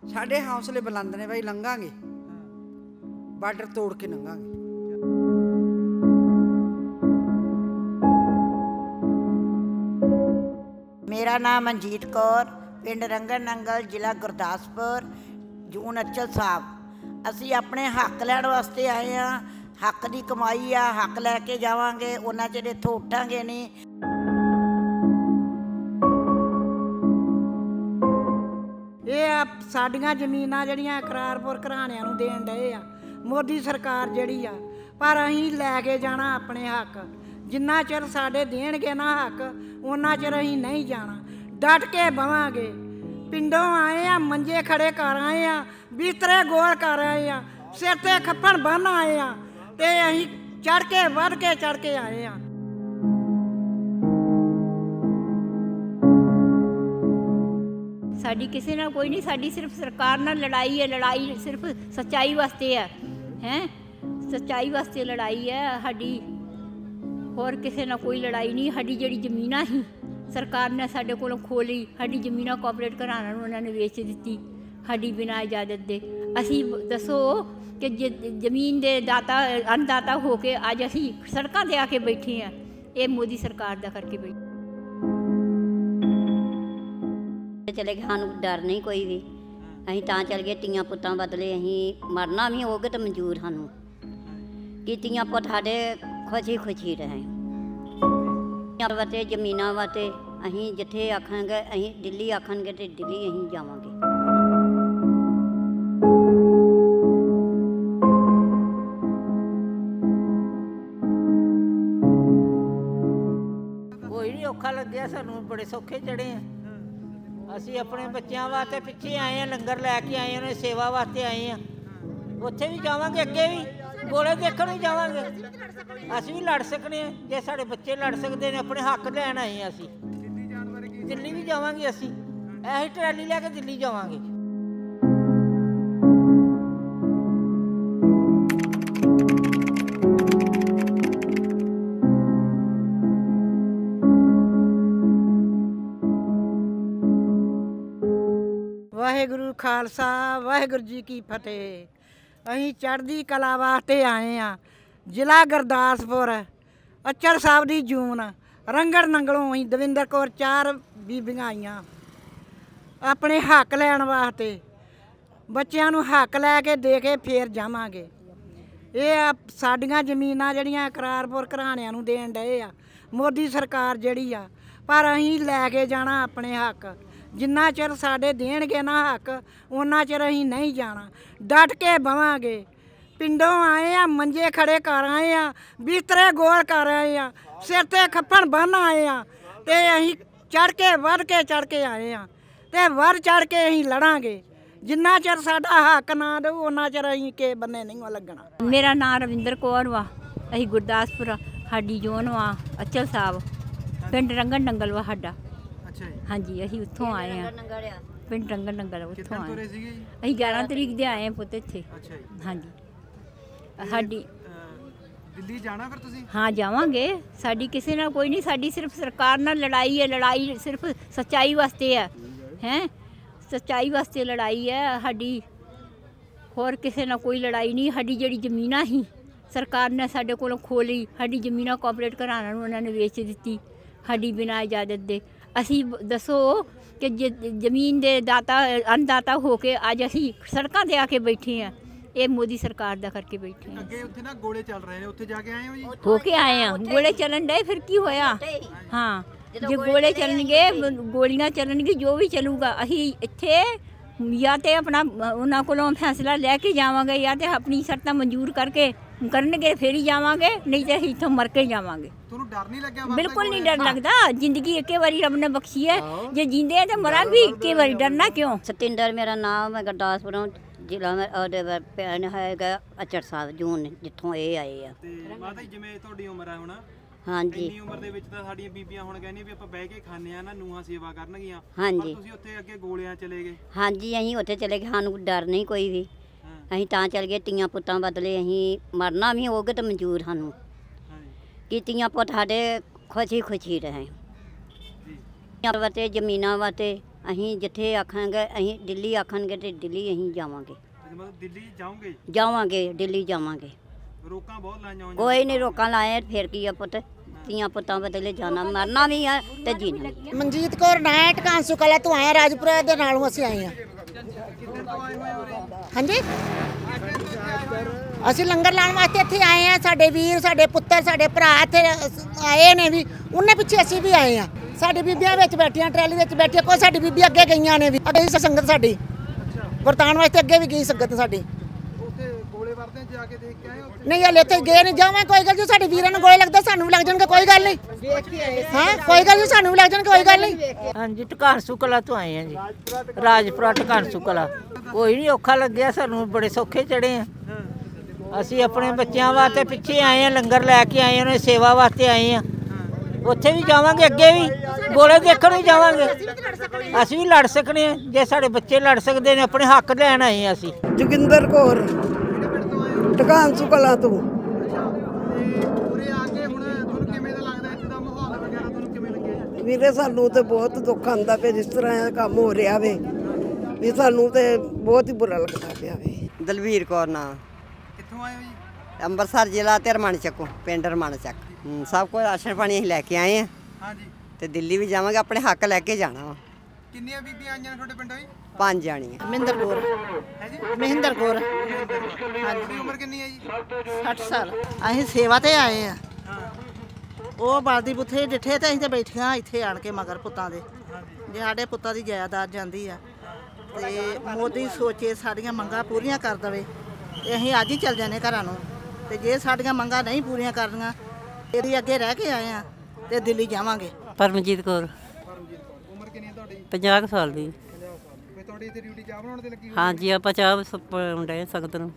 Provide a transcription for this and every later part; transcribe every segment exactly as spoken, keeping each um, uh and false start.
साडे हौसले बुलंद ने भाई, लंघांगे बार्डर तोड़ के लंघांगे। मेरा नाम मनजीत कौर, पिंड रंगन नंगल, जिला गुरदासपुर, जून अचल साहब। असी अपने हक लैण वास्ते आए हैं। हक की कमाई आ, हक लैके जावांगे, उन्ना चिर इत्थों उठांगे नहीं। ये साडियां जमीनां जड़ियां करारपुर घराणियां नूं देण डए आ मोदी सरकार जिहड़ी आ, पर असीं लैके जाना अपने हक। जिन्ना चिर साडे देणगे ना हक, उन्ना चिर असीं नहीं जाना। डट के बवांगे। पिंडों आए आ, मंजे खड़े कर आए आ, बिस्तरे गोल कर आए आ, सिर ते खप्पड़ बन आए आ, ते असीं चढ़ के वध के चढ़ के आए आ। साडी किसी नाल कोई नहीं, साडी सिर्फ सरकार नाल लड़ाई है। लड़ाई सिर्फ सच्चाई वास्ते है, हैं सच्चाई वास्ते लड़ाई है साडी, होर किसी नाल कोई लड़ाई नहीं। साडी जिहड़ी जमीनां ही सरकार ने साडे कोलों खोली, साडी जमीनां कॉपरेट घराणियां नूं उन्हां ने वेच दित्ती साडी बिना इजाजत दे। असीं दसो कि जमीन दे दाता अन्नदाता हो के अज असीं सड़कां ते आके बैठे हैं, ये मोदी सरकार दा करके बैठे। चले गए, सानू डर नहीं कोई भी। असीं तां चल गए तियां पुत्तां बदले, असीं मरना भी होगे तो मंजूर सानू कि तियां पुत्त साडे खुशी खुशी रहें। वास्ते जमीनां वास्ते असीं जिथे आखांगे, असीं दिल्ली आखणगे तो दिल्ली असीं जावांगे। कोई नहीं औखा लग्या, सानू बड़े सौखे चढ़े हैं। ਅਸੀਂ ਆਪਣੇ ਬੱਚਿਆਂ ਵਾਸਤੇ ਪਿੱਛੇ ਆਏ ਹਾਂ, ਲੰਗਰ ਲੈ ਕੇ ਆਏ ਹਾਂ, ਸੇਵਾ ਵਾਸਤੇ ਆਏ ਹਾਂ। ਉੱਥੇ ਵੀ ਜਾਵਾਂਗੇ, ਅੱਗੇ ਵੀ ਗੋਲੇ ਦੇਖਣ ਵੀ ਜਾਵਾਂਗੇ। ਅਸੀਂ ਵੀ ਲੜ ਸਕਨੇ ਹਾਂ, ਜੇ ਸਾਡੇ ਬੱਚੇ ਲੜ ਸਕਦੇ ਨੇ। ਆਪਣੇ ਹੱਕ ਲੈਣ ਆਏ ਹਾਂ ਅਸੀਂ। ਦਿੱਲੀ ਵੀ ਜਾਵਾਂਗੇ, ਅਸੀਂ ਇਹੀ ਟਰਾਲੀ ਲੈ ਕੇ ਦਿੱਲੀ ਜਾਵਾਂਗੇ। वाहेगुरु खालसा, वाहेगुरु जी की फतेह। असीं चढ़दी कला वास्ते आए हाँ, जिला गुरदासपुर, अचल साहब दी जून, रंगड़ नंगलों। असीं दविंदर कौर चार बीबियां आईयां अपने हक लैण वास्ते। बच्चियां नूं हक लैके दे के फिर जावांगे। ये साडियां जमीनां जड़ियां करारपुर घराणियां नूं देण डए आ मोदी सरकार जिहड़ी आ, पर असीं लैके जाना अपने हक। जिन्ना चिर साडे देणगे ना हक, उन्ना चिर असीं नहीं जाना। डट के बवांगे। पिंडों आए आ, मंजे खड़े कर आए आ, बिस्तरे गोल कर आए आ, सिर ते खप्पड़ बन आए आ, ते असीं चढ़ के वध के चढ़ के आए आ, ते वध चढ़ के असीं लड़ांगे। जिन्ना चिर साडा हक ना दो, उन्ना चिर असीं के बन्ने नहीं लगना। मेरा नाम रविंदर कौर वा, असीं गुरदासपुर, साडी जोन वा अचल साहब, पिंड रंगन नंगल वा साडा। हाँ जी, असीं उत्थों आए हैं, पिंड रंगन नंगल उत्थों आए। असीं ग्यारह तरीक दे आए हैं पुत्त इत्थे। हाँ जी, साडी दिल्ली जाना फिर तुसीं? हाँ जावांगे। साडी किसी नाल कोई नहीं, साडी सिर्फ सरकार नाल लड़ाई है। लड़ाई सिर्फ सच्चाई वास्ते है, हैं सच्चाई वास्ते लड़ाई है साडी, होर किसी नाल कोई लड़ाई नहीं। साडी जिहड़ी जमीनां ही सरकार ने साडे कोलों खोली, साडी जमीनां कॉपरेट घराणियां नूं उन्हां ने वेच दित्ती साडी बिना इजाजत दे। असीं दसो कि जमीन दे दाता अन्नदाता हो के अज असीं सड़कां ते आके बैठे हैं, ये मोदी सरकार दा करके बैठे हैं। ਅੱਗੇ ਉੱਥੇ ਨਾ ਗੋਲੇ ਚੱਲ ਰਹੇ ਨੇ, ਉੱਥੇ ਜਾ ਕੇ ਆਏ ਹੋ ਜੀ? हो के आए हैं, गोले चलन डे, फिर की होया? हाँ, जो गोले चलणगे, गोलियां चलणगी, जो भी चलूगा, असीं इत्थे या तो अपना उन्हां कोलों फैसला लैके जावांगे, या तो अपनी शर्तां मंजूर करके करनगे फिर ही जावांगे, नहीं तो असीं इत्थों मर के जावांगे। ਤੁਹਾਨੂੰ डर नहीं लग्या? बिल्कुल नहीं डर लगता। जिंदगी एक बारी रब ने बख्शी है, जे जींदे हैं तो मरा भी एक बारी, डरना क्यों? सतिंदर मेरा नाम है, गुरदासपुरों जिला में भैन है अचल साहब जून, जिथों ये आए आ। माता जी जिवें तुहाडी उम्र है हुण, हाँ जी, ਇੰਨੀ ਉਮਰ ਦੇ ਵਿੱਚ ਤਾਂ ਸਾਡੀਆਂ ਬੀਬੀਆਂ ਹੁਣ ਕਹਿੰਦੀਆਂ ਵੀ ਆਪਾਂ ਬਹਿ ਕੇ ਖਾਣੇ ਆ ਨਾ, ਨੂੰਹਾਂ ਸੇਵਾ ਕਰਨਗੀਆਂ। हाँ ਪਰ जी, ਤੁਸੀਂ ਉੱਥੇ ਅੱਗੇ ਗੋਲਿਆਂ ਚਲੇ ਗਏ। हाँ जी, असीं उत्थे चले गए, सानू डर नहीं कोई भी। असीं तां चल गए तियां पुत्तां बदले, असीं मरना भी होगे तो मंजूर सानू कि तियां पुत्त साडे खुशी खुशी रहें। वास्ते जमीनां वास्ते ਅਸੀਂ ਜਿੱਥੇ ਆਖਾਂਗੇ ਅਸੀਂ ਦਿੱਲੀ ਆਖਣਗੇ ਤੇ ਦਿੱਲੀ ਅਸੀਂ ਜਾਵਾਂਗੇ। ਮਤਲਬ ਦਿੱਲੀ ਜਾਓਗੇ? ਜਾਵਾਂਗੇ, ਦਿੱਲੀ ਜਾਵਾਂਗੇ। ਰੋਕਾਂ ਬਹੁਤ ਲਾਈਆਂ ਹੋਈਆਂ। ਕੋਈ ਨਹੀਂ ਰੋਕਾਂ ਲਾਏ, ਫਿਰ ਕੀ ਆ ਪੁੱਤ, ਧੀਆਂ ਪੁੱਤਾਂ ਬਦਲੇ ਜਾਣਾ, ਮਰਨਾ ਵੀ ਆ ਤੇ ਜੀਣਾ ਵੀ। ਮਨਜੀਤ ਕੌਰ ਨਾ ਹੈ, ਟਕਾਂਸੂ ਕਲਾ ਤੋਂ ਆਏ, ਰਾਜਪੁਰਾ ਦੇ ਨਾਲੋਂ ਅਸੀਂ ਆਏ ਹਾਂ। ਹਾਂਜੀ, ਅਸੀਂ ਲੰਗਰ ਲਾਉਣ ਵਾਸਤੇ ਇੱਥੇ ਆਏ ਹਾਂ। ਸਾਡੇ ਵੀਰ, ਸਾਡੇ ਪੁੱਤਰ, ਸਾਡੇ ਭਰਾ ਇੱਥੇ ਆਏ ਨੇ ਵੀ, ਉਹਨੇ ਪਿੱਛੇ ਅਸੀਂ ਵੀ ਆਏ ਹਾਂ। ਸਾਡੀ ਬੀਬੀਆਂ ਵਿੱਚ ਬੈਠੀਆਂ, ਟਰਾਲੀ ਵਿੱਚ ਬੈਠੀਆਂ, ਕੋਈ ਸਾਡੀ ਬੀਬੀ ਅੱਗੇ ਗਈਆਂ ਨੇ ਵੀ, ਅੱਗੇ ਸੰਗਤ ਸਾਡੀ ਵਰਤਾਉਣ ਵਾਸਤੇ ਅੱਗੇ ਵੀ ਗਈ ਸੰਗਤ ਸਾਡੀ। ਨਹੀਂ ਹਲੇ ਇੱਥੇ ਗਏ ਨਹੀਂ, ਜਾਵਾਂ ਕੋਈ ਗੱਲ ਜੀ। ਸਾਡੇ ਵੀਰਾਂ ਨੂੰ ਗੋਲੇ ਲੱਗਦਾ, ਸਾਨੂੰ ਵੀ ਲੱਗ ਜਾਣਗੇ, ਕੋਈ ਗੱਲ ਨਹੀਂ। ਹਾਂ ਕੋਈ ਗੱਲ ਨਹੀਂ, ਸਾਨੂੰ ਵੀ ਲੱਗ ਜਾਣਗੇ, ਕੋਈ ਗੱਲ ਨਹੀਂ। ਹਾਂਜੀ, ਟਕਾਂਸੂ ਕਲਾ ਤੋਂ ਆਏ ਆ ਜੀ, ਰਾਜਪੁਰਾ ਟਕਾਂਸੂ ਕਲਾ। ਕੋਈ ਨਹੀਂ ਔਖਾ ਲੱਗਿਆ ਸਾਨੂੰ, ਬੜੇ ਸੌਖੇ ਚੜੇ ਆ। ਅਸੀਂ ਆਪਣੇ ਬੱਚਿਆਂ ਵਾਸਤੇ ਪਿੱਛੇ ਆਏ ਆ, ਲੰਗਰ ਲੈ ਕੇ ਆਏ, ਉਹਨਾਂ ਦੀ ਸੇਵਾ ਵਾਸਤੇ ਆਏ ਆ। ਉੱਥੇ ਵੀ ਜਾਵਾਂਗੇ, ਅੱਗੇ ਵੀ ਗੋਲੇ ਦੇਖਣ ਵੀ ਜਾਵਾਂਗੇ। ਅਸੀਂ ਵੀ ਲੜ ਸਕਨੇ ਆ, ਜੇ ਸਾਡੇ ਬੱਚੇ ਲੜ ਸਕਦੇ ਨੇ, ਆਪਣੇ ਹੱਕ ਲੈਣ ਆਏ ਆ ਅਸੀਂ। ਜੋਗਿੰਦਰ ਕੌਰ, ਟਕਾਂਸੂ ਕਲਾ ਤੋਂ। ਵੀਰੇ ਸਾਨੂੰ ਤੇ ਬਹੁਤ ਦੁੱਖ ਆਉਂਦਾ ਪਿਆ, ਜਿਸ ਤਰ੍ਹਾਂ ਇਹ ਕੰਮ ਹੋ ਰਿਹਾ ਵੇ ਵੀ ਸਾਨੂੰ ਤੇ ਬਹੁਤ ਹੀ ਬੁਰਾ ਲੱਗਦਾ ਪਿਆ ਵੇ। ਦਲਵੀਰ ਕੌਰ ਨਾਂ। ਕਿੱਥੋਂ ਆਏ ਹੋ ਜੀ? ਅੰਮ੍ਰਿਤਸਰ ਜ਼ਿਲ੍ਹਾ ਤੇ ਰਮਣ ਚੱਕੋ, ਪਿੰਡ ਰਮਣ ਚੱਕ। ਸਭ ਕੁਝ ਰਾਸ਼ਨ ਪਾਣੀ ਅਸੀਂ ਲੈ ਕੇ ਆਏ ਹਾਂ। ਹਾਂਜੀ। ਤੇ ਦਿੱਲੀ ਵੀ ਜਾਵਾਂਗੇ, ਆਪਣੇ ਹੱਕ ਲੈ ਕੇ ਜਾਣਾ ਵਾ। ਕਿੰਨੀਆਂ ਬੀਬੀਆਂ ਆਈਆਂ ਨੇ ਤੁਹਾਡੇ ਪਿੰਡੋਂ ਜੀ? ਪੰਜ ਜਾਣੀਆਂ। ਮਹਿੰਦਰ ਕੌਰ। ਹੈ ਜੀ? ਮਹਿੰਦਰ ਕੌਰ। ਤੁਹਾਡੀ ਉਮਰ ਕਿੰਨੀ ਹੈ ਜੀ? ਸੱਠ ਸਾਲ। ਅਸੀਂ ਸੇਵਾ ਤੇ ਆਏ ਆ। ਉਹ ਬਾਲਦੀ ਬੁੱਥੇ ਡਿੱਠੇ ਤੇ ਅਸੀਂ ਤੇ ਬੈਠੀਆਂ ਇੱਥੇ ਆਣ ਕੇ ਮਗਰ ਪੁੱਤਾਂ ਦੇ। ਜੇ ਸਾਡੇ ਪੁੱਤਾਂ ਦੀ ਜਾਇਦਾਦ ਜਾਂਦੀ ਆ ਤੇ ਮੋਦੀ ਸੋਚੇ ਸਾਡੀਆਂ ਮੰਗਾਂ ਪੂਰੀਆਂ ਕਰ ਦੇਵੇ ਤੇ ਅਸੀਂ ਅੱਜ ਹੀ ਚੱਲ ਜਾਂਦੇ ਘਰਾਂ ਨੂੰ। ਤੇ ਜੇ ਸਾਡੀਆਂ ਮੰਗਾਂ ਨਹੀਂ ਪੂਰੀਆਂ ਕਰਨੀਆਂ, ਇਹਦੀ ਅੱਗੇ ਰਹਿ ਕੇ ਆਏ ਆ ਤੇ ਦਿੱਲੀ ਜਾਵਾਂਗੇ। ਪਰਮਜੀਤ ਕੌਰ। ਉਮਰ ਕਿੰਨੀ ਹੈ ਤੁਹਾਡੀ? ਪੰਜਾਹ ਕੁ ਸਾਲ ਦੀ। ਕੋਈ ਤੁਹਾਡੀ ਇੱਥੇ ਡਿਊਟੀ ਚਾਹ ਬਣਾਉਣ ਤੇ ਲੱਗੀ ਹੋਈ? ਹਾਂਜੀ, ਆਪਾਂ ਚਾਹ ਬਣਾਉਂਦੇ ਸੰਗਤ ਨੂੰ।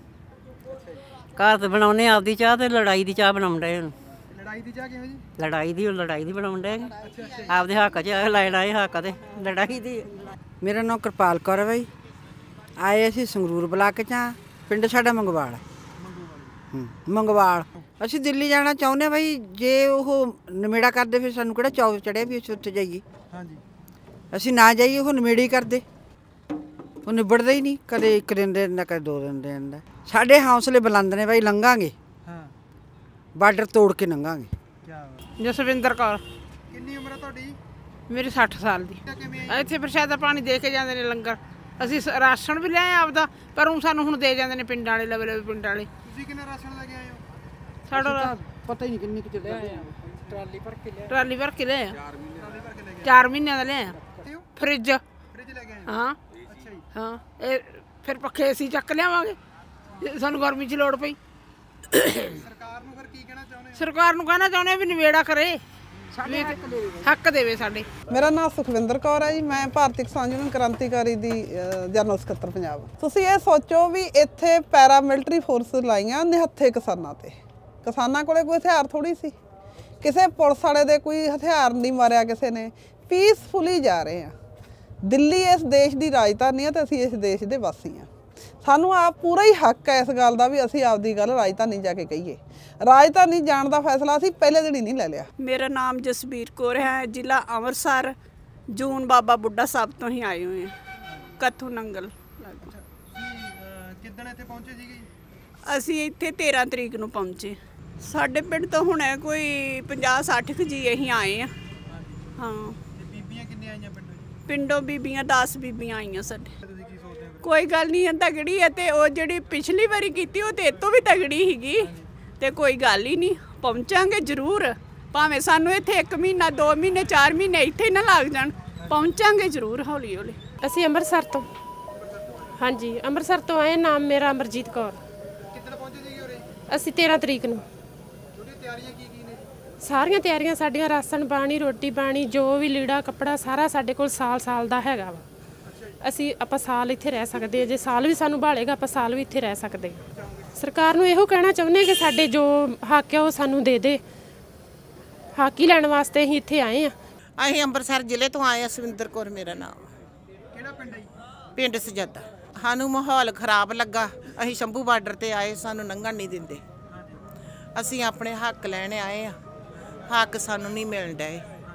ਘਰ ਤੇ ਬਣਾਉਂਦੇ ਆਪਦੀ ਚਾਹ, ਤੇ ਲੜਾਈ ਦੀ ਚਾਹ ਬਣਾਉਂਦੇ ਹੁਣ। ਲੜਾਈ ਦੀ ਚਾਹ ਕਿਵੇਂ ਜੀ? ਲੜਾਈ ਦੀ ਲੜਾਈ ਦੀ ਬਣਾਉਂਦੇ ਆਪਦੇ ਹੱਕ 'ਚ ਲੈਣ ਆਏ, ਹੱਕ ਤੇ ਲੜਾਈ ਦੀ। ਮੇਰਾ ਨਾਮ ਕਿਰਪਾਲ ਕੌਰ ਹੈ ਬਾਈ। ਆਏ ਅਸੀਂ ਸੰਗਰੂਰ ਬਲਾਕ 'ਚ ਹਾਂ, ਪਿੰਡ ਸਾਡਾ ਮੰਗਵਾਲ। ਹੂੰ, ਮੰਗਵਾਲ। ਅਸੀਂ ਦਿੱਲੀ ਜਾਣਾ ਚਾਹੁੰਦੇ ਹਾਂ ਬਾਈ। ਜੇ ਉਹ ਨਿਮੇੜਾ ਕਰਦੇ ਫਿਰ ਸਾਨੂੰ ਕਿਹੜਾ ਚੌਕ ਚੜਿਆ ਵੀ ਅਸੀਂ ਉੱਥੇ ਜਾਈਏ। ਹਾਂਜੀ। ਅਸੀਂ ਨਾ ਜਾਈਏ, ਉਹ ਨਿਮੇੜੇ ਹੀ ਕਰਦੇ, ਉਹ ਨਿਬੜਦਾ ਹੀ ਨਹੀਂ। ਕਦੇ ਇੱਕ ਦਿਨ ਦੇ ਦਿੰਦਾ, ਕਦੇ ਦੋ ਦਿਨ ਦੇ ਦਿੰਦਾ। ਸਾਡੇ ਹੌਸਲੇ ਬੁਲੰਦ ਨੇ ਬਾਈ, ਲੰਘਾਂਗੇ। ਹਾਂ, ਬਾਰਡਰ ਤੋੜ ਕੇ ਲੰਘਾਂਗੇ। ਕੀ ਬਾਤ। ਜਸਵਿੰਦਰ ਕੌਰ। ਕਿੰਨੀ ਉਮਰ ਹੈ ਤੁਹਾਡੀ? ਮੇਰੀ ਸੱਠ ਸਾਲ ਦੀ। ਕਿਵੇਂ? ਇੱਥੇ ਪ੍ਰਸ਼ਾਦਾ ਪਾਣੀ ਦੇ ਕੇ ਜਾਂਦੇ ਨੇ ਲੰਗਰ। ਅਸੀਂ ਸ- ਰਾਸ਼ਨ ਵੀ ਲੈ ਆਏ ਆਪਦਾ, ਪਰ ਉਹ ਸਾਨੂੰ ਹੁਣ ਦੇ ਜਾਂਦੇ ਨੇ ਪਿੰਡਾਂ ਵਾਲੇ, ਲਵੇ ਲਵੇ ਪਿੰਡਾਂ ਵਾਲੇ। ਤੁਸੀਂ ਕਿੰਨਾ ਰਾਸ਼ਨ ਲੈ ਕੇ ਆਏ ਹੋ? ਸਾਡਾ ਪਤਾ ਹੀ ਨਹੀਂ ਕਿੰਨੀ ਕੁ ਚੱਲਿਆ। ਟਰਾਲੀ ਭਰ ਕੇ ਲੈ ਆ, ਚਾਰ ਮਹੀਨਿਆਂ ਦਾ ਲੈ ਆ। ਫਰਿੱਜ ਫ੍ਰਿਜ ਲੈ ਕੇ ਆਏ? ਹਾਂ। ਅੱਛਾ ਜੀ। ਹਾਂ, ਇਹ ਫਿਰ ਪੱਖੇ ਅਸੀਂ ਚੱਕ ਲਿਆਵਾਂਗੇ ਜੇ ਸਾਨੂੰ ਗਰਮੀ 'ਚ ਲੋੜ ਪਈ। ਸਰਕਾਰ ਨੂੰ ਫਿਰ ਕੀ ਕਹਿਣਾ ਚਾਹੁੰਦੇ ਹੋ? ਸਰਕਾਰ ਨੂੰ ਕਹਿਣਾ ਚਾਹੁੰਦੇ ਵੀ ਨਿਬੇੜਾ ਕਰੇ, ਵੀ ਹੱਕ ਦੇਵੇ ਸਾਡੇ। ਮੇਰਾ ਨਾਮ ਸੁਖਵਿੰਦਰ ਕੌਰ ਹੈ ਜੀ। ਮੈਂ ਭਾਰਤੀ ਕਿਸਾਨ ਯੂਨੀਅਨ ਕ੍ਰਾਂਤੀਕਾਰੀ ਦੀ ਅ, ਜਨਰਲ ਸਕੱਤਰ ਪੰਜਾਬ। ਤੁਸੀਂ ਇਹ ਸੋਚੋ ਵੀ ਇੱਥੇ ਪੈਰਾਮਿਲਟਰੀ ਫੋਰਸ ਲਾਈਆਂ ਨਿਹੱਥੇ ਕਿਸਾਨਾਂ ਤੇ। ਕਿਸਾਨਾਂ ਕੋਲੇ ਕੋਈ ਹਥਿਆਰ ਥੋੜੀ ਸੀ, ਕਿਸੇ ਪੁਲਿਸ ਵਾਲੇ ਦੇ ਕੋਈ ਹਥਿਆਰ ਨਹੀਂ ਮਾਰਿਆ ਕਿਸੇ ਨੇ। ਪੀਸਫੁਲੀ ਜਾ ਰਹੇ ਆ। ਦਿੱਲੀ ਇਸ ਦੇਸ਼ ਦੀ ਰਾਜਧਾਨੀ ਹੈ ਤੇ ਅਸੀਂ ਇਸ ਦੇਸ਼ ਦੇ ਵਾਸੀ ਹਾਂ। ਸਾਨੂੰ ਆਪ ਪੂਰਾ ਹੀ ਹੱਕ ਹੈ ਇਸ ਗੱਲ ਦਾ ਵੀ ਅਸੀਂ ਆਪਦੀ ਗੱਲ ਰਾਜਧਾਨੀ ਜਾ ਕੇ ਕਹੀਏ। ਰਾਜਧਾਨੀ ਜਾਣ ਦਾ ਫੈਸਲਾ ਅਸੀਂ ਪਹਿਲੇ ਦਿਨ ਹੀ ਨਹੀਂ ਲੈ ਲਿਆ। ਮੇਰਾ ਨਾਮ ਜਸਬੀਰ ਕੌਰ ਹੈ, ਜ਼ਿਲ੍ਹਾ ਅੰਮ੍ਰਿਤਸਰ, ਜੂਨ ਬਾਬਾ ਬੁੱਢਾ ਸਾਹਿਬ ਤੋਂ ਹੀ ਆਏ ਹੋਏ ਹਾਂ, ਕੱਥੂ ਨੰਗਲ। ਕਿੱਦਣ ਇੱਥੇ ਪਹੁੰਚੇ ਸੀਗੇ? ਅਸੀਂ ਇੱਥੇ ਤੇਰ੍ਹਾਂ ਤਰੀਕ ਨੂੰ ਪਹੁੰਚੇ। ਸਾਡੇ ਪਿੰਡ ਤੋਂ ਹੁਣ ਕੋਈ ਪੰਜਾਹ ਸੱਠ ਕੁ ਜੀ ਅਸੀਂ ਆਏ ਹਾਂ। ਹਾਂ। ਬੀਬੀਆਂ ਕਿੰਨੀਆਂ ਆਈਆਂ ਪਿੰਡੋਂ? ਪਿੰਡੋਂ ਬੀਬੀਆਂ ਦਸ ਬੀਬੀਆਂ ਆਈਆਂ ਸਾਡੇ। ਕੋਈ ਗੱਲ ਨਹੀਂ, ਤਗੜੀ ਹੈ ਤੇ ਉਹ ਜਿਹੜੀ ਪਿਛਲੀ ਵਾਰੀ ਕੀਤੀ ਉਹ ਤੇ ਇਹ ਤੋਂ ਵੀ ਤਗੜੀ ਸੀਗੀ। ਤੇ ਕੋਈ ਗੱਲ ਹੀ ਨਹੀਂ, ਪਹੁੰਚਾਂਗੇ ਜ਼ਰੂਰ। ਭਾਵੇਂ ਸਾਨੂੰ ਇੱਥੇ ਇੱਕ ਮਹੀਨਾ, ਦੋ ਮਹੀਨੇ, ਚਾਰ ਮਹੀਨੇ ਇੱਥੇ ਹੀ ਨਾ ਲੱਗ ਜਾਣ, ਪਹੁੰਚਾਂਗੇ ਜ਼ਰੂਰ ਹੌਲੀ ਹੌਲੀ। ਅਸੀਂ ਅੰਮ੍ਰਿਤਸਰ ਤੋਂ। ਹਾਂਜੀ, ਅੰਮ੍ਰਿਤਸਰ ਤੋਂ ਆਏ। ਨਾਮ ਮੇਰਾ ਅਮਰਜੀਤ ਕੌਰ। ਕਿੱਦਣ ਪਹੁੰਚੇ ਸੀਗੇ ਉਰੇ? ਅਸੀਂ ਤੇਰ੍ਹਾਂ ਤਰੀਕ ਨੂੰ। ਤੁਹਾਡੀ ਤਿਆਰੀਆਂ ਕੀ ਕੀ ਨੇ? ਸਾਰੀਆਂ ਤਿਆਰੀਆਂ ਸਾਡੀਆਂ, ਰਾਸ਼ਨ ਪਾਣੀ, ਰੋਟੀ ਪਾਣੀ, ਜੋ ਵੀ ਲੀੜਾ ਕੱਪੜਾ ਸਾਰਾ ਸਾਡੇ ਕੋਲ ਸਾਲ ਸਾਲ ਦਾ ਹੈਗਾ ਵਾ। ਅਸੀਂ ਆਪਾਂ ਸਾਲ ਇੱਥੇ ਰਹਿ ਸਕਦੇ, ਜੇ ਸਾਲ ਵੀ ਸਾਨੂੰ ਭਾਲੇਗਾ ਆਪਾਂ ਸਾਲ ਵੀ ਇੱਥੇ ਰਹਿ ਸਕਦੇ। ਸਰਕਾਰ ਨੂੰ ਇਹੋ ਕਹਿਣਾ ਚਾਹੁੰਦੇ ਕਿ ਸਾਡੇ ਜੋ ਹੱਕ ਆ ਉਹ ਸਾਨੂੰ ਦੇ ਦੇ। ਹੱਕ ਹੀ ਲੈਣ ਵਾਸਤੇ ਅਸੀਂ ਇੱਥੇ ਆਏ ਆ। ਅਸੀਂ ਅੰਮ੍ਰਿਤਸਰ ਜ਼ਿਲ੍ਹੇ ਤੋਂ ਆਏ ਆ। ਸਵਿੰਦਰ ਕੌਰ ਮੇਰਾ ਨਾਮ। ਕਿਹੜਾ ਪਿੰਡ ਹੈ? ਪਿੰਡ ਸਜਾਦਾ। ਸਾਨੂੰ ਮਾਹੌਲ ਖਰਾਬ ਲੱਗਾ, ਅਸੀਂ ਸ਼ੰਭੂ ਬਾਰਡਰ ਤੇ ਆਏ, ਸਾਨੂੰ ਲੰਘਣ ਨਹੀਂ ਦਿੰਦੇ। ਅਸੀਂ ਆਪਣੇ ਹੱਕ ਲੈਣ ਆਏ ਆ, ਹੱਕ ਸਾਨੂੰ ਨਹੀਂ ਮਿਲਣ ਡਏ।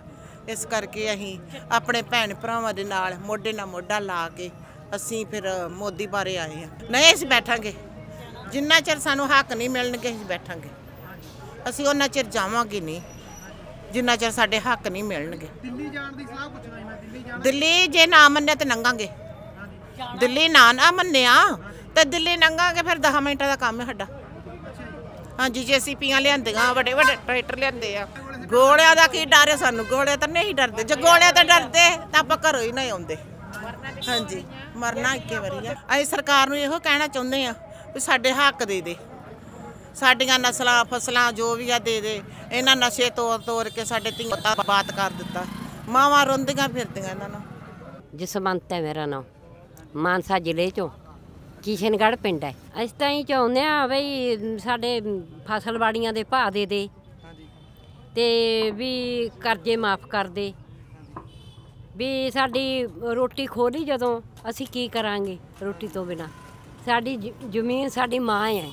ਇਸ ਕਰਕੇ ਅਸੀਂ ਆਪਣੇ ਭੈਣ ਭਰਾਵਾਂ ਦੇ ਨਾਲ ਮੋਢੇ ਨਾਲ ਮੋਢਾ ਲਾ ਕੇ ਅਸੀਂ ਫਿਰ ਮੋਦੀ ਬਾਰੇ ਆਏ ਹਾਂ। ਨਹੀਂ ਅਸੀਂ ਬੈਠਾਂਗੇ, ਜਿੰਨਾ ਚਿਰ ਸਾਨੂੰ ਹੱਕ ਨਹੀਂ ਮਿਲਣਗੇ ਅਸੀਂ ਬੈਠਾਂਗੇ। ਅਸੀਂ ਉਹਨਾਂ ਚਿਰ ਜਾਵਾਂਗੇ ਨਹੀਂ ਜਿੰਨਾ ਚਿਰ ਸਾਡੇ ਹੱਕ ਨਹੀਂ ਮਿਲਣਗੇ। ਦਿੱਲੀ ਜਾਣ ਦੀ ਸਲਾਹ ਪੁੱਛਣਾ ਮੈਂ, ਦਿੱਲੀ ਜਾਣਾ ਦਿੱਲੀ ਜੇ ਨਾ ਮੰਨਿਆ ਤੇ ਲੰਘਾਂਗੇ। ਦਿੱਲੀ ਨਾ ਨਾ ਮੰਨਿਆ ਤੇ ਦਿੱਲੀ ਲੰਘਾਂਗੇ, ਫਿਰ ਦਸ ਮਿੰਟਾਂ ਦਾ ਕੰਮ ਹੈ ਸਾਡਾ। ਹਾਂਜੀ ਜੇਸੀਪੀਆਂ ਲਿਆਂਦੀਆਂ, ਵੱਡੇ ਵੱਡੇ ਟਰੈਕਟਰ ਲਿਆਂਦੇ ਆ। ਗੋਲਿਆਂ ਦਾ ਕੀ ਡਰ ਹੈ ਸਾਨੂੰ? ਗੋਲਿਆਂ ਤਾਂ ਨਹੀਂ ਡਰਦੇ, ਜੇ ਗੋਲਿਆਂ ਤਾਂ ਡਰਦੇ ਤਾਂ ਆਪਾਂ ਘਰੋਂ ਹੀ ਨਹੀਂ ਆਉਂਦੇ। ਹਾਂਜੀ ਮਰਨਾ ਇੱਕੇ ਵਾਰੀ ਆ। ਅਸੀਂ ਸਰਕਾਰ ਨੂੰ ਇਹੋ ਕਹਿਣਾ ਚਾਹੁੰਦੇ ਆ ਵੀ ਸਾਡੇ ਹੱਕ ਦੇ ਦੇ, ਸਾਡੀਆਂ ਨਸਲਾਂ ਫਸਲਾਂ ਜੋ ਵੀ ਆ ਦੇ ਦੇ। ਇਹਨਾਂ ਨਸ਼ੇ ਤੋੜ ਤੋੜ ਕੇ ਸਾਡੇ ਧੀਆਂ ਦਾ ਬਾਤ ਕਰ ਦਿੱਤਾ। ਮਾਵਾਂ ਰੋਂਦੀਆਂ ਫਿਰਦੀਆਂ ਇਹਨਾਂ ਨੂੰ। ਜਸਵੰਤ ਹੈ ਮੇਰਾ ਨਾਮ, ਮਾਨਸਾ ਜ਼ਿਲ੍ਹੇ ਚੋਂ ਕਿਸ਼ਨਗੜ੍ਹ ਪਿੰਡ ਹੈ। ਅਸੀਂ ਤਾਂ ਹੀ ਚਾਹੁੰਦੇ ਹਾਂ ਬਈ ਸਾਡੇ ਫਸਲਵਾੜੀਆਂ ਦੇ ਭਾਅ ਦੇ ਦੇ ਤੇ ਵੀ ਕਰਜ਼ੇ ਮਾਫ ਕਰ ਦੇ। ਵੀ ਸਾਡੀ ਰੋਟੀ ਖੋਲੀ ਜਦੋਂ ਅਸੀਂ ਕੀ ਕਰਾਂਗੇ ਰੋਟੀ ਤੋਂ ਬਿਨਾਂ? ਸਾਡੀ ਜ- ਜ਼ਮੀਨ ਸਾਡੀ ਮਾਂ ਹੈ।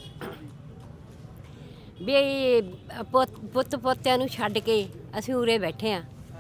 ਵੀ ਪੁੱਤ ਪੁੱਤ ਪੋਤਿਆਂ ਨੂੰ ਛੱਡ ਕੇ ਅਸੀਂ ਉਰੇ ਬੈਠੇ ਹਾਂ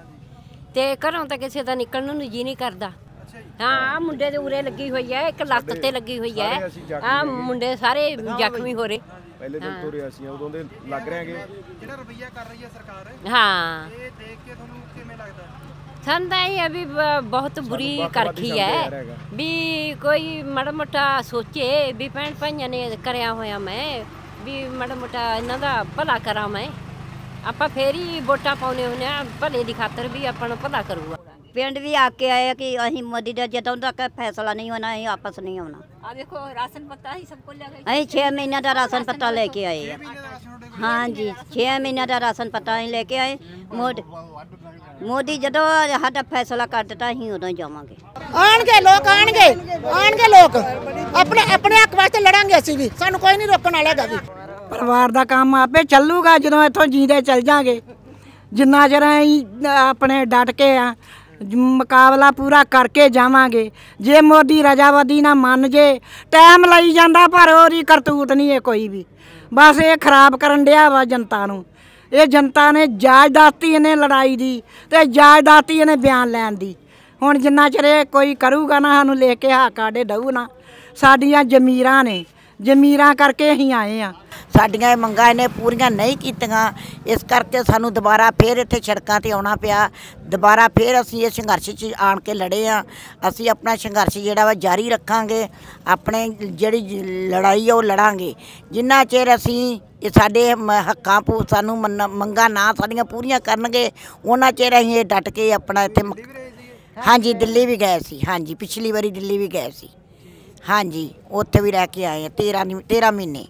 ਤੇ ਘਰੋਂ ਤਾਂ ਕਿਸੇ ਦਾ ਨਿਕਲਣ ਨੂੰ ਜੀ ਨਹੀਂ ਕਰਦਾ। ਹਾਂ ਆਹ ਮੁੰਡੇ ਦੇ ਉਰੇ ਲੱਗੀ ਹੋਈ ਹੈ, ਇੱਕ ਲੱਤ ਤੇ ਲੱਗੀ ਹੋਈ ਹੈ। ਆਹ ਮੁੰਡੇ ਸਾਰੇ ਜ਼ਖਮੀ ਹੋ ਰਹੇ। ਪਹਿਲੇ ਦਿਨ ਤੋਂ ਰਿਆ ਸੀ ਉਦੋਂ ਦੇ ਲੱਗ ਰਹੇ ਹੈਗੇ। ਜਿਹੜਾ ਰਵੱਈਆ ਕਰ ਰਹੀ ਹੈ ਸਰਕਾਰ, ਹਾਂ ਇਹ ਦੇਖ ਕੇ ਤੁਹਾਨੂੰ ਕਿਵੇਂ ਲੱਗਦਾ? ਸਾਨੂੰ ਤਾਂ ਇਹ ਅਭੀ ਬਹੁਤ ਬੁਰੀ ਕਰਖੀ ਹੈ ਵੀ ਕੋਈ ਮਾੜਾ ਮੋਟਾ ਸੋਚੇ ਵੀ ਭੈਣ ਭਾਈਆਂ ਨੇ ਕਰਿਆ ਹੋਇਆ ਮੈਂ ਵੀ ਮਾੜਾ ਮੋਟਾ ਇਹਨਾਂ ਦਾ ਭਲਾ ਕਰਾਂ ਮੈਂ। ਆਪਾਂ ਫੇਰ ਹੀ ਵੋਟਾਂ ਪਾਉਣੇ ਹੁੰਦੇ ਆ ਭਲੇ ਦੀ ਖਾਤਰ ਵੀ ਆਪਾਂ ਨੂੰ ਭਲਾ ਕਰੂਗਾ। ਪਿੰਡ ਵੀ ਆ ਕੇ ਆਏ ਕਿ ਅਸੀਂ ਮੋਦੀ ਦਾ ਜਦੋਂ ਤੱਕ ਫੈਸਲਾ ਨਹੀਂ ਹੋਣਾ ਅਸੀਂ ਆਪਸ ਨਹੀਂ ਆਉਣਾ। ਆ ਦੇਖੋ ਰਾਸ਼ਨ ਪੱਤਾ ਹੀ ਸਭ ਕੋ ਲੈ ਗਏ। ਅਸੀਂ ਛੇ ਮਹੀਨਿਆਂ ਦਾ ਰਾਸ਼ਨ ਪੱਤਾ ਲੈ ਕੇ ਆਏ ਆ। ਹਾਂਜੀ ਛੇ ਮਹੀਨਿਆਂ ਦਾ ਰਾਸ਼ਨ ਪੱਤਾ ਅਸੀਂ ਲੈ ਕੇ ਆਏ। ਮੋਦੀ ਮੋਦੀ ਜਦੋਂ ਸਾਡਾ ਫੈਸਲਾ ਕਰ ਦਿੱਤਾ ਅਸੀਂ ਉਦੋਂ ਹੀ ਜਾਵਾਂਗੇ। ਆਣਗੇ ਲੋਕ, ਆਣਗੇ ਆਣਗੇ ਲੋਕ, ਆਪਣੇ ਆਪਣੇ ਹੱਕ ਵਾਸਤੇ ਲੜਾਂਗੇ ਅਸੀਂ ਵੀ, ਸਾਨੂੰ ਕੋਈ ਨਹੀਂ ਰੋਕਣ ਵਾਲਾ ਹੈਗਾ ਵੀ। ਪਰਿਵਾਰ ਦਾ ਕੰਮ ਆਪੇ ਚੱਲੂਗਾ ਜਦੋਂ ਇੱਥੋਂ ਜੀਂਦੇ ਚੱਲ ਜਾਾਂਗੇ। ਜਿੰਨਾ ਚਿਰ ਅਸੀਂ ਆਪਣੇ ਡਟ ਕੇ ਆ ਮੁਕਾਬਲਾ ਪੂਰਾ ਕਰਕੇ ਜਾਵਾਂਗੇ। ਜੇ ਮੋਦੀ ਰਜਾਵਾਦੀ ਨਾ ਮੰਨ ਜੇ, ਟਾਈਮ ਲਈ ਜਾਂਦਾ ਪਰ ਉਹਦੀ ਕਰਤੂਤ ਨਹੀਂ ਹੈ ਕੋਈ ਵੀ। ਬਸ ਇਹ ਖਰਾਬ ਕਰਨ ਡਿਆ ਵਾ ਜਨਤਾ ਨੂੰ। ਇਹ ਜਨਤਾ ਨੇ ਜਾਇਜ਼ ਦਾਤੀ ਇਹਨੇ ਲੜਾਈ ਦੀ ਤੇ ਜਾਇਜ਼ ਦਾਤੀ ਇਹਨੇ ਬਿਆਨ ਲੈਣ ਦੀ। ਹੁਣ ਜਿੰਨਾ ਚਿਰ ਇਹ ਕੋਈ ਕਰੂਗਾ ਨਾ ਸਾਨੂੰ ਲੈ ਕੇ ਹੱਕ ਆਡੇ ਦਊ ਨਾ। ਸਾਡੀਆਂ ਜ਼ਮੀਰਾਂ ਨੇ, ਜ਼ਮੀਰਾਂ ਕਰਕੇ ਅਸੀਂ ਆਏ ਆ। ਸਾਡੀਆਂ ਇਹ ਮੰਗਾਂ ਇਹਨੇ ਪੂਰੀਆਂ ਨਹੀਂ ਕੀਤੀਆਂ, ਇਸ ਕਰਕੇ ਸਾਨੂੰ ਦੁਬਾਰਾ ਫੇਰ ਇੱਥੇ ਸੜਕਾਂ ਤੇ ਆਉਣਾ ਪਿਆ। ਦੁਬਾਰਾ ਫੇਰ ਅਸੀਂ ਇਹ ਸੰਘਰਸ਼ 'ਚ ਆਣ ਕੇ ਲੜੇ ਆ। ਅਸੀਂ ਆਪਣਾ ਸੰਘਰਸ਼ ਜਿਹੜਾ ਵਾ ਜਾਰੀ ਰੱਖਾਂਗੇ। ਆਪਣੇ ਜਿਹੜੀ ਲੜਾਈ ਆ ਉਹ ਲੜਾਂਗੇ ਜਿੰਨਾ ਚਿਰ ਅਸੀਂ ਇਹ ਸਾਡੇ ਮ- ਹੱਕਾਂ ਪੂ ਸਾਨੂੰ ਮੰਨ- ਮੰਗਾਂ ਨਾ ਸਾਡੀਆਂ ਪੂਰੀਆਂ ਕਰਨਗੇ ਉਹਨਾਂ ਚਿਰ ਅਸੀਂ ਇਹ ਡਟ ਕੇ ਆਪਣਾ ਇੱਥੇ ਮ- ਹਾਂਜੀ ਦਿੱਲੀ ਵੀ ਗਏ ਸੀ। ਹਾਂਜੀ ਪਿਛਲੀ ਵਾਰੀ ਦਿੱਲੀ ਵੀ ਗਏ ਸੀ। ਹਾਂਜੀ ਉੱਥੇ ਵੀ ਰਹਿ ਕੇ ਆਏ ਆ ਤੇਰਾਂ ਤੇਰਾਂ ਮਹੀਨੇ।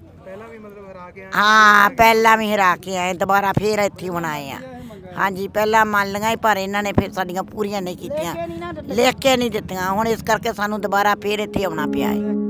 ਹਾਂ ਪਹਿਲਾਂ ਵੀ ਹਰਾ ਕੇ ਆਏ, ਦੁਬਾਰਾ ਫੇਰ ਇੱਥੇ ਹੁਣ ਆਏ ਆ। ਹਾਂਜੀ ਪਹਿਲਾਂ ਮੰਨ ਲਈਆਂ ਸੀ ਪਰ ਇਹਨਾਂ ਨੇ ਫਿਰ ਸਾਡੀਆਂ ਪੂਰੀਆਂ ਨਹੀਂ ਕੀਤੀਆਂ, ਲਿਖ ਕੇ ਨਹੀਂ ਦਿੱਤੀਆਂ। ਹੁਣ ਇਸ ਕਰਕੇ ਸਾਨੂੰ ਦੁਬਾਰਾ ਫੇਰ ਇੱਥੇ ਆਉਣਾ ਪਿਆ ਹੈ।